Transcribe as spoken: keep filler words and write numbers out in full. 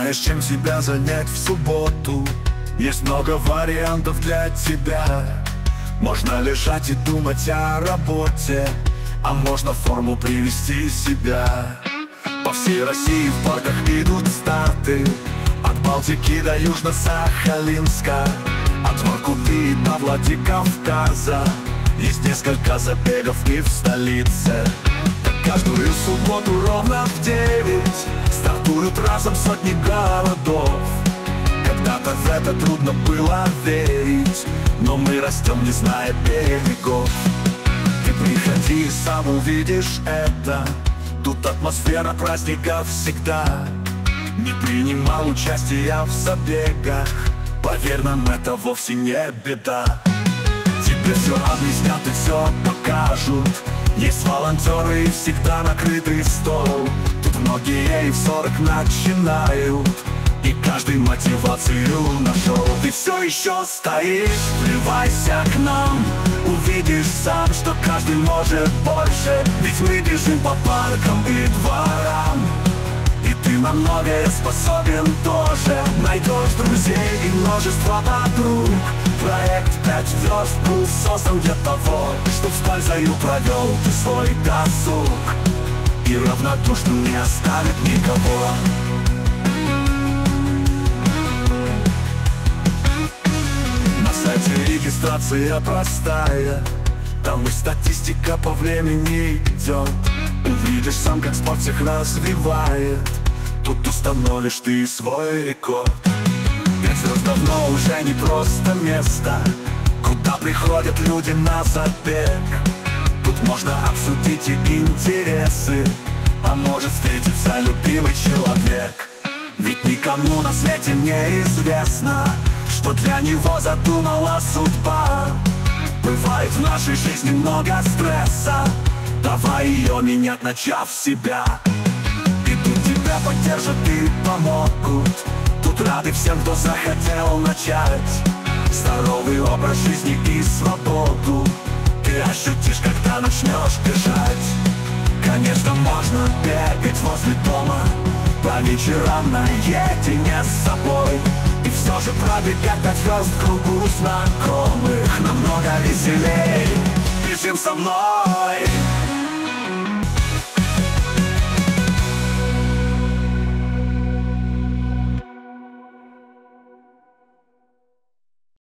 знаешь, чем себя занять в субботу? Есть много вариантов для тебя. Можно лежать и думать о работе, а можно в форму привести себя. По всей России в парках идут старты, от Балтики до Южно-Сахалинска, от Воркуты до Владикавказа. Есть несколько забегов и в столице. Каждую субботу ровно в девять стартуют разом сотни городов. Когда-то в это трудно было верить, но мы растем, не зная берегов. Ты приходи и сам увидишь это. Тут атмосфера праздника всегда. Не принимал участия в забегах, поверь нам, это вовсе не беда. Тебе все объяснят и все покажут. Есть волонтеры и всегда накрытый стол. Тут многие и в сорок начинают, и каждый мотивацию нашел. Ты все еще стоишь, вливайся к нам. Увидишь сам, что каждый может больше. Ведь мы бежим по паркам и дворам, и ты на многое способен тоже. Найдешь друзей и множество подруг. Проект пять звезд был создан для того, чтоб с пользою провел ты свой досуг, и равнодушным не оставит никого. На сайте регистрация простая, там и статистика по времени идет. Увидишь сам, как спорт всех развивает. Тут установишь ты свой рекорд. Пять звезд давно уже не просто место, куда приходят люди на забег. Тут можно обсудить и интересы, а может встретиться любимый человек. Ведь никому на свете не известно, что для него задумала судьба. Бывает в нашей жизни много стресса, давай ее менять, начав с себя. И тут тебя поддержат и помогут. Тут рады всем, кто захотел начать здоровый образ жизни и свободу. Ты ощутишь, когда начнешь бежать. Конечно, можно бегать возле дома по вечерам наедине с собой, и все же пробегать пять звезд в кругу знакомых намного веселей. Бежим со мной.